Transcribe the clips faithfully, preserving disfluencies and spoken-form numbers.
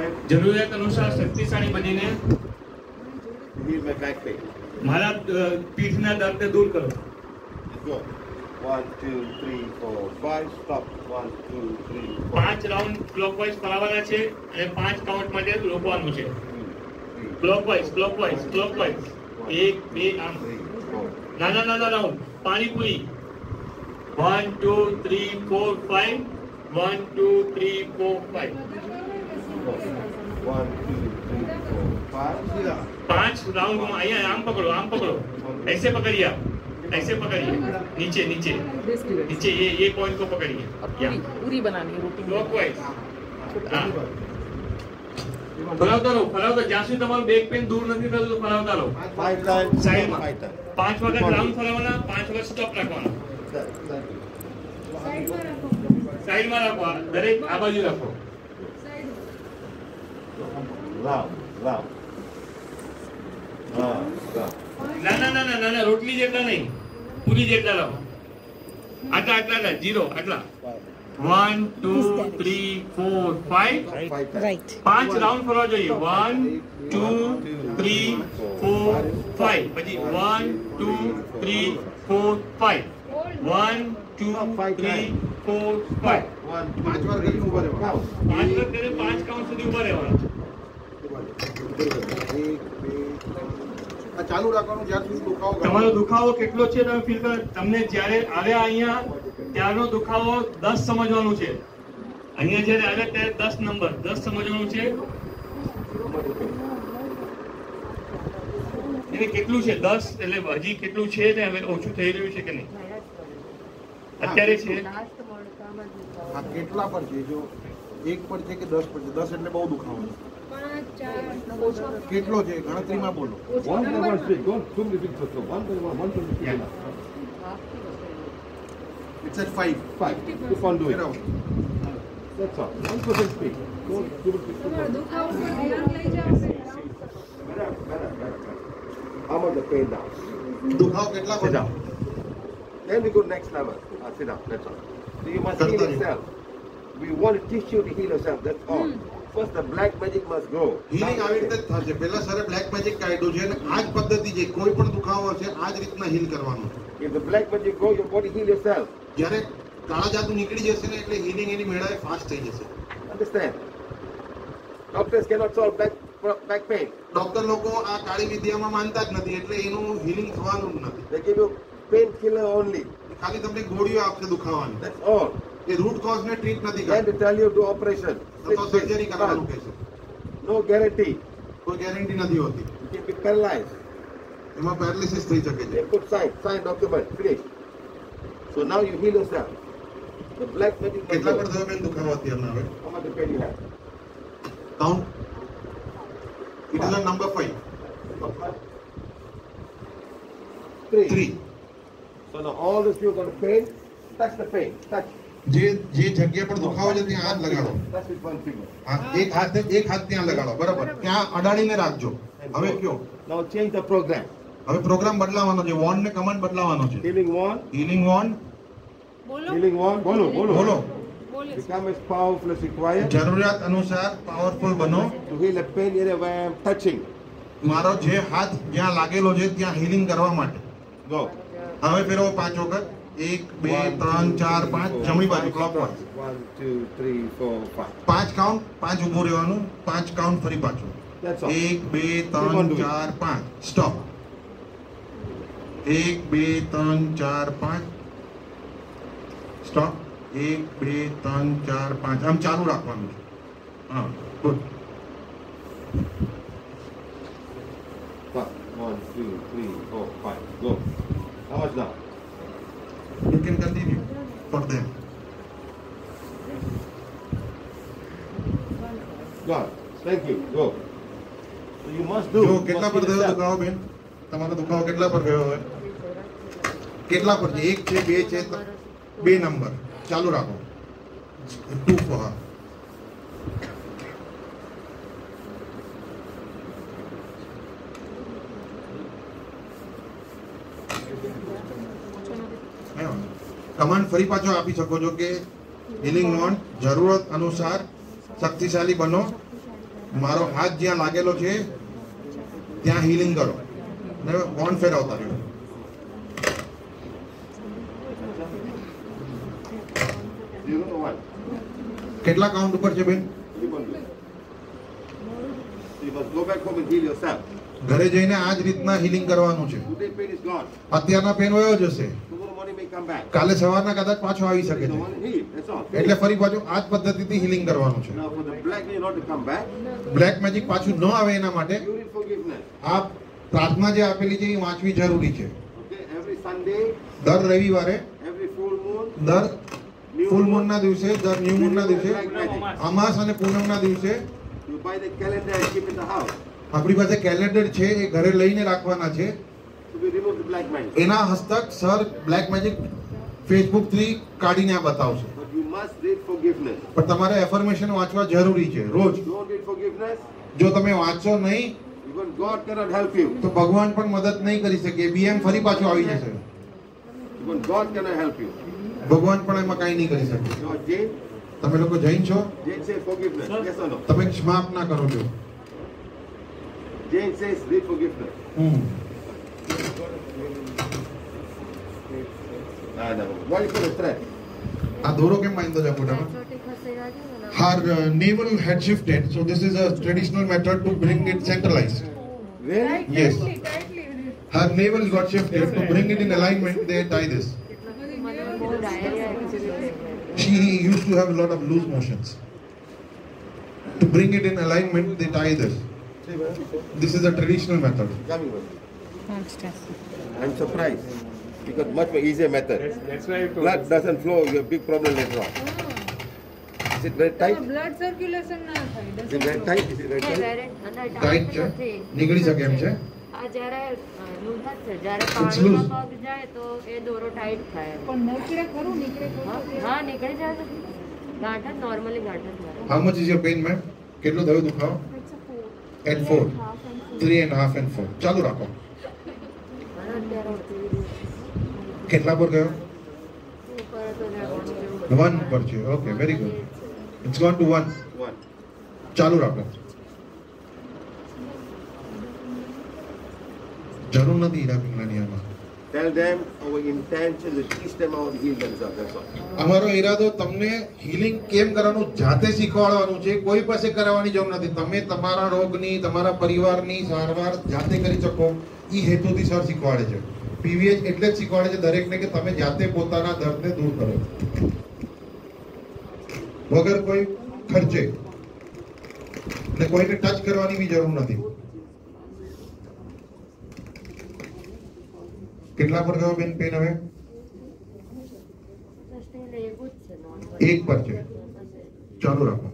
જરૂરિયાત અનુસાર શક્તિશાળી બનીને heal my back pain. મારા પીઠના દર્દને દૂર કરો. Go. One, two, three, four, five. Stop. One, two, three, four. પાંચ રાઉન્ડ ક્લોકવાઇઝ ફરાવવાના છે અને પાંચ કાઉન્ટ માટે રોકવાનું છે. ક્લોકવાઇઝ ક્લોકવાઇઝ ક્લોકવાઇઝ એક બે આમ નાના નાના રાઉન્ડ પાણીપુરી. One two three four five. One two three four five. One, two, three, four, five. પાંચ રાઉન્ડ અહીંયા આમ પકડો આમ પકડો ऐसे पकड़िए आप ऐसे पकड़िए नीचे नीचे नीचे ये ये पॉइंट को पकड़िए पूरी पूरी बनानी है रोटी क्लॉकवाइज. हाँ फरावता રહો ફરાવતા જ્યાં સુધી તમારું બેક પેન દૂર નથી થતું તો ફરાવતા રહો. Five times. સાઈડમાં Five times. પાંચ વખત રાઉન્ડ ફરાવવાના પાંચ વખત સ્ટોપ રાખવાના. સાઈડમાં રાખો દરેક આ બાજુ રાખો. Round, round. Ah, round. ના ના ના ના ના રોટલી જેટલા નહીં પૂરી જેટલા લાવો. આટલા આટલા ના જીરો આટલા. One two three four five. Five times. Right પાંચ રાઉન્ડ ફરવા જોઈએ. One two three four five. પછી one two three four five. One two three four five. One, પાંચ વાર કરી ઉભા રહેવા. પાંચ વખત કરીને પાંચ કાઉન્ટ સુધી ઉભા રહેવાના. એક, બે, આ ચાલુ રાખવાનું જ્યાં સુધી દુખાવો કરે. તમારો દુખાવો કેટલો છે તમે ફીલ કરો. તમને જ્યારે આવ્યા અહીંયા ત્યારનો દુખાવો દસ સમજવાનું છે. અહીંયા જ્યારે આવ્યા ત્યારે દસ નંબર દસ સમજવાનું છે. એટલે કેટલું છે દસ એટલે હજી કેટલું છે ને હવે ઓછું થઈ રહ્યું છે કે નહીં અત્યારે છે. આ કેટલા પર છે? જો એક પર છે કે દસ પર છે? દસ એટલે બહુ દુખાવો છે. કેટલો છે ગણતરીમાં બોલો. One by one speak. Don't too many big circle. One by one, one by one. Yeah. It's at five. Five. Keep on doing. Get out. That's all. One person speak. Don't too many big circle. How about the pain down? દુખાવો કેટલા Sit પર? down. Then we go next level. Ah, sit down. That's all. So you must heal yourself. We want to teach you to heal yourself. That's all. First, the black magic must go. Healing આવી રીતે જ થશે. પહેલા સરે black magic કાઢ્યું છે અને આ જ પદ્ધતિ છે. કોઈ પણ દુખાવો હશે આ જ રીતના હીલ કરવાનું. If the black magic go, your body heal yourself. જ્યારે કાળા જાદુ નીકળી જશે ને એટલે હીલિંગ એની મેળાએ ફાસ્ટ થઈ જશે. Understand? Doctors cannot solve back back pain. Doctor લોકો આ કાળી વિદ્યામાં માનતા જ નથી એટલે એનું હીલિંગ થવાનું જ નથી. They give you painkiller only. ખાલી તમને ગોળીઓ આપશે દુખાવાની. That's all. એ રૂટ કોઝ ને ટ્રીટ નથી Then કરતા. they tell you do operation. તો સર્જરી કરવાનું કહે છે. No guarantee. કોઈ ગેરંટી નથી હોતી. You can be paralyzed. એમાં પેરાલિસિસ થઈ શકે છે. They put sign, sign document, finish. So now you heal yourself. The black magic must કેટલા go. પર થયો બેન દુખાવો અત્યારના હવે? How much pain you have? Count. It is number five. Three. Three. So now all this you got pain, touch the pain, touch. જે જે જગ્યા પર દુખાવો છે ત્યાં હાથ લગાડો. Touch with one finger. હા, એક હાથ એક હાથ ત્યાં લગાડો. બરાબર. ત્યાં અડાડીને રાખજો. હવે કયો? Now change the program. હવે પ્રોગ્રામ બદલાવાનો છે. વોન ને કમાન્ડ બદલાવાનો છે. Healing one, healing one. healing one, bolo, bolo. બોલો. Become as powerful as required જરૂરિયાત અનુસાર પાવરફુલ બનો. to heal the pain area where I am touching. મારો જે હાથ જ્યાં લાગેલો છે ત્યાં હીલિંગ કરવા માટે. Go. હવે ફેરવો પાંચ વખત. એક બે ત્રણ ચાર પાંચ જમણી બાજુ clockwise. One, two, three, four, five. પાંચ કાઉન્ટ પાંચ ઉભું રહેવાનું. પાંચ કાઉન્ટ ફરી પાછું. That's all. એક બે Keep on ત્રણ doing. ચાર પાંચ સ્ટોપ. એક બે ત્રણ ચાર પાંચ સ્ટોપ. એક બે ત્રણ ચાર પાંચ આમ ચાલુ રાખવાનું છે. હા good. Five. One, two, three, four, five. Go. How much now? You can continue for them. God. Thank you. Go. So you must do. જો you કેટલા must પર heal થયો yourself. દુખાવો બેન? તમારો દુખાવો કેટલા પર ગયો હવે? કેટલા પર છે? એક છે, બે છે, ત- બે નંબર. ચાલુ રાખો. ટુ ફોર હા. કમાન્ડ ફરી પાછો આપી શકો છો કે હીલિંગ નોન જરૂરત અનુસાર શક્તિશાળી બનો. મારો હાથ જ્યાં લાગેલો છે ત્યાં હીલિંગ કરો ને બોન્ડ ફેરવતા રહ્યો. કેટલા કાઉન્ટ ઉપર છે બેન? ઘરે જઈને આ જ રીતના હીલિંગ કરવાનું છે. અત્યારના પેન વયો જશે, કાલે સવારના કદાચ પાછો આવી શકે છે, એટલે ફરી પાછું આ જ પદ્ધતિથી હીલિંગ કરવાનું છે. બ્લેક મેજિક પાછું ન આવે એના માટે આ પ્રાર્થના જે આપેલી છે એ વાંચવી જરૂરી છે. દર રવિવારે, દર ફૂલ મૂન ના દિવસે, દર ન્યુ મૂન ના દિવસે, અમાસ અને પૂનમ ના દિવસે આપણી પાસે કેલેન્ડર છે એ ઘરે લઈને રાખવાના છે. એના હસ્તક સર બ્લેક મેજિક ફેસબુક થી કાઢીને આ બતાવશે. પણ તમારે એફર્મેશન વાંચવા જરૂરી છે રોજ. જો તમે વાંચો નહીં તો ભગવાન પણ મદદ નહીં કરી શકે. બીએમ ફરી પાછો આવી જશે. ભગવાન પણ એમાં કઈ નહીં કરી શકે. તમે લોકો જૈન છો? તમે ક્ષમા ના કરો છો? Jain says read forgiveness. Hmm. Ah, no. Why you put a thread? આ દોરો કેમ બાંધો છે મોઢામાં? Her uh, navel had shifted, so this is a traditional method to bring it centralized. Really? Yes. Her navel got shifted. To bring it in alignment, they tie this. She used to have a lot of loose motions. To bring it in alignment, they tie this. This is a traditional method. I'm surprised because much more easier method. That's, that's why Blood doesn't flow. You have big problem later on. Is it very tight? blood circulation ના થાય. Is it very tight? Is it very tight? Tight છે? નીકળી શકે એમ છે? આ જ્યારે loose છે, જ્યારે It's loose. પાણીમાં પગ જાય તો એ દોરો ટાઈટ થાય. પણ નીકળે ખરું નીકળે ખરું. હા નીકળી જાય છે. ગાંઠ જ નોર્મલી ગાંઠ જ થાય. How much is your pain, ma'am? કેટલો થયો દુખાવો? At four. Three and a half and four. ચાલુ રાખો. કેટલા પર ગયો? વન પર છે. Okay, very good. It's gone to one. One. ચાલુ રાખો. જરૂર નથી હીરા પિંગલાની આમાં. Tell them our intention is to teach them how to heal themselves. That's all. અમારો ઈરાદો તમને હીલિંગ કેમ કરવાનું જાતે શીખવાડવાનું છે. કોઈ પાસે કરાવવાની જરૂર નથી. તમે તમારા રોગની, તમારા પરિવારની સારવાર જાતે કરી શકો એ હેતુથી સર શીખવાડે છે. પીવીએચ એટલે જ શીખવાડે છે દરેકને કે તમે જાતે પોતાના દર્દને દૂર કરો વગર કોઈ ખર્ચે, ને કોઈને ટચ કરવાની બી જરૂર નથી. કેટલા પર ગયો બેન પેન હવે? એક પર છે. ચાલુ રાખો.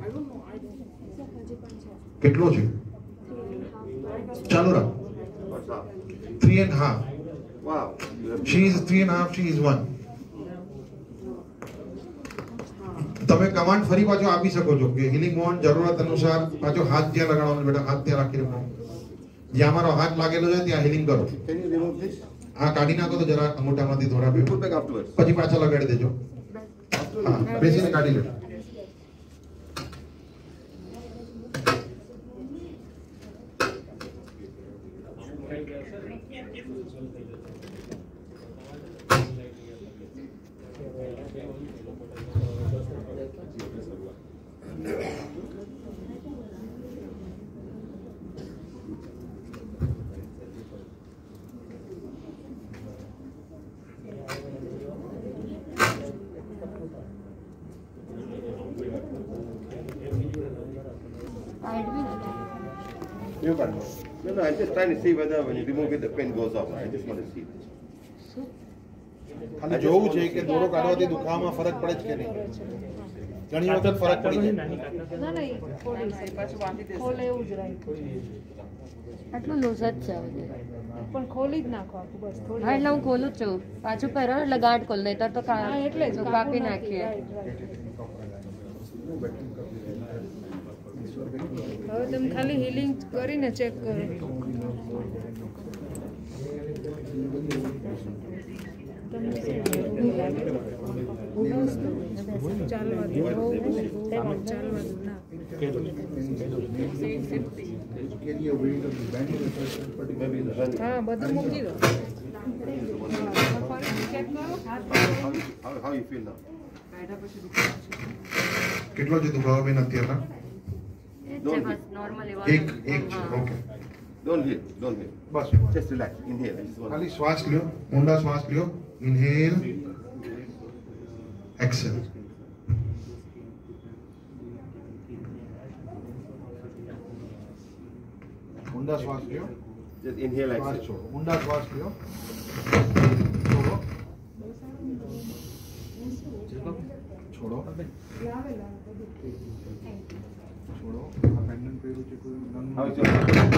કેટલો છે? ચાલુ રાખો. Three and half. Wow. She is three and half. She is one. તમે કમાન્ડ ફરી પાછો આપી શકો છો કે હિલિંગ બોન્ડ જરૂરત અનુસાર પાછો હાથ જ્યાં લગાડવાનો બેટા હાથ ત્યાં રાખી રાખો. જ્યાં મારો હાથ લાગેલો છે ત્યાં હિલિંગ કરો. Can you remove this? આ કાઢી નાખો તો જરા અંગૂઠામાંથી થોડા We put back afterwards. પછી પાછા લગાડી દેજો. હા, બેસીને કાઢી લો. You can. No, no, I'm just trying to see whether when you remove it, the pain goes off. I just want to see this. ખાલી જોવું છે કે દોરો કાઢવાથી દુખાવામાં ફરક પડે છે કે નહીં. ઘણી વખત ફરક પડી જાય. ના ના ઈ ખોલી પાછું બાંધી દે. ખોલે એવું જ રાખ્યું. આટલું લૂઝ જ છે હવે. પણ ખોલી જ નાખો આખું બસ થોડી. હા એટલે હું ખોલું જ છું. પાછું પહેરો એટલે ગાંઠ ખોલ નહીતર તો કા હા એટલે જ કાપી નાખીએ. હવે તમે ખાલી હીલિંગ કરીને ચેક કરો. ચાલવા દો ચાલવા દો ના Maybe the running. હા બધું મૂકી દો. How, how you feel now? કેટલો છે દુખાવો બેન અત્યારના? Don't bus hit. નોર્મલી એક એક છે. Okay Don't hit. Don't hit. બસ Just relax. Inhale. I just want ખાલી શ્વાસ લ્યો, ઊંડા શ્વાસ લ્યો. Inhale, exhale. ઊંડા શ્વાસ લ્યો, just inhale. શ્વાસ Exhale. છોડો. ઊંડા શ્વાસ લ્યો, છોડો, છોડો, છોડો. આ પેન્ડન્ટ પહેર્યું છે કોઈ નંગ- How is your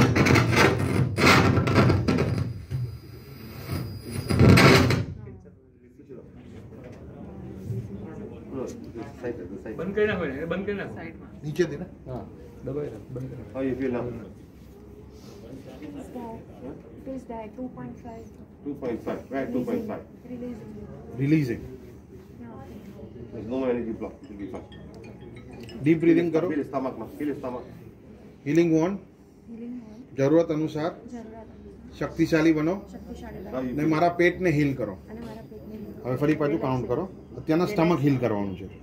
No, this side, this side. બંધ કરી નાખો ને બંધ કરી નાખો સાઈડમાં. નીચેથી ને How you feel now? Please die. two point five. two point five. Right, two point five. Releasing. Releasing. There's no more energy block. It will be fine. Deep breathing કરો. Feel his stomach now. Feel his stomach. Healing on. Healing on. જરૂરત અનુસાર જરૂરત શક્તિશાળી બનો શક્તિશાળી How બનો you ને feel? મારા પેટને હીલ કરો. અને મારા પેટને heal હવે ફરી પાછું કાઉન્ટ કરો. અત્યારના સ્ટમક હીલ કરવાનું છે.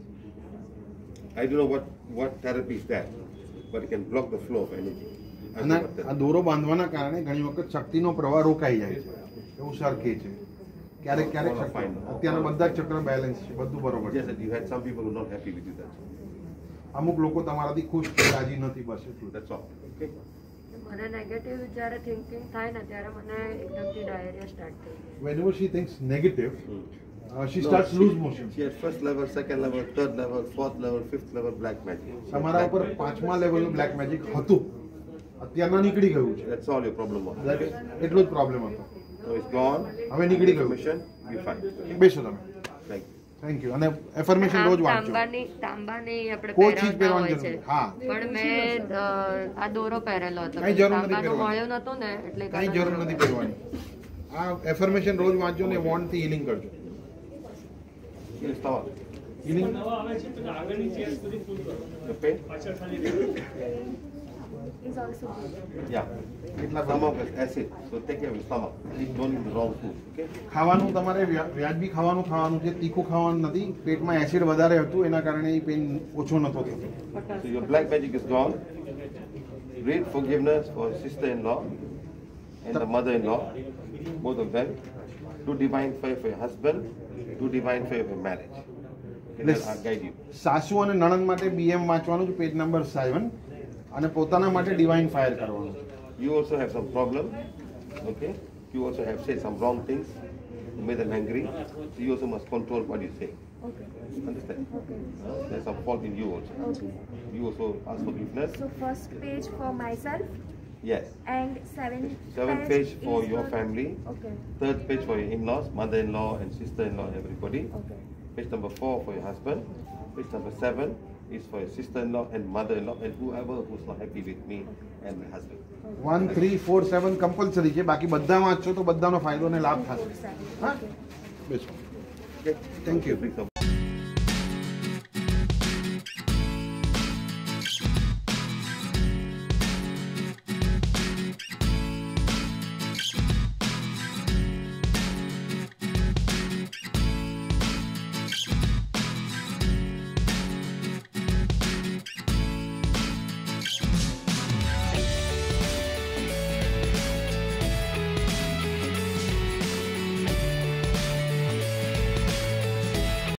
I don't know what, what therapy is that, but it can block the flow of energy. I don't અને know what આ that- દોરો બાંધવાના કારણે ઘણી વખત શક્તિનો પ્રવાહ રોકાઈ જાય છે એવું સર કહે છે. ક્યારેક ક્યારેક શક્તિ અત્યારના બધા જ ચક્ર બેલેન્સ છે, બધું બરોબર Just છે. that you had some people who are not happy with you. That's all. અમુક લોકો તમારાથી ખુશ છે, રાજી નથી, બસ એટલું જ. That's all. Okay. મને નેગેટિવ જ્યારે થિંકિંગ થાય ને ત્યારે મને એકદમથી ડાયરિયા સ્ટાર્ટ થઈ જાય. Whenever she thinks negative, Hmm. uh, she No, starts she- lose motion. She has first level, second level, third level, fourth level, fifth level black magic. She has તમારા black ઉપર magic. પાંચમા લેવલનું black magic હતું, અત્યારના નીકળી ગયું છે. That's all your problem was. That is- એટલો જ પ્રોબ્લેમ હતો. Now it's gone. હવે નીકળી ગયું. Mission, be fine. બેસો તમે. Thank you. Thank you. અને એફર્મેશન આમ રોજ વાંચો. તાંબાની તાંબાની આપણે કોઈ ચીજ પહેરવતા પહેરવાની હોય છે. જરૂર નથી. હા, પણ મેં અ, આ દોરો પહેરેલો હતો. કાંઈ જરૂર નથી તાંબાનો પહેરવાની. મળ્યો નતો ને એટલે કાંઈ જરૂર નથી પહેરવાની. આ એફર્મેશન રોજ વાંચો ને વોન્ડ થી હીલિંગ કરજો. Feel his stomach. હીલિંગ નવા આવે છે તો આગળની ચેર સુધી ફૂલ કરો The pain? પાછળ ખાલી is also good. Yeah. Stomach is acid, so take care of your stomach. Don't eat the wrong food. Okay. ખાવાનું તમારે વ્યા- વ્યાજબી ખાવાનું ખાવાનું છે, તીખું ખાવાનું નથી. પેટમાં એસિડ વધારે હતું એના કારણે એ પેન ઓછો નતો થતો. So your black magic is gone. Read forgiveness for sister-in-law and the mother-in-law, both of them. Do divine favor for your husband. Do divine favor for marriage. Okay, Yes. then I'll guide you. સાસુ અને નણંદ માટે BM વાંચવાનું છે, page number seven, અને પોતાના માટે divine fire કરવાનું છે. You also have some problem. Okay. You also have said some wrong things. You made them angry. So you also must control what you say. Okay. Understand? Okay. There's some fault in you also. Okay. You also ask forgiveness. So first page for myself Yes. and seven. Seventh page for is your family. Okay. Third page for your in-laws, mother-in-law and sister-in-law, everybody. Okay. Page number four for your husband. Page number seven is for your sister-in-law and mother-in-law and whoever who's not happy with me and my husband. One three four seven compulsory છે, બાકી બધા વાંચો તો બધાનો ફાયદો અને લાભ થશે. Four, seven. હા, Okay. બેસો. Okay? Thank you. Bring some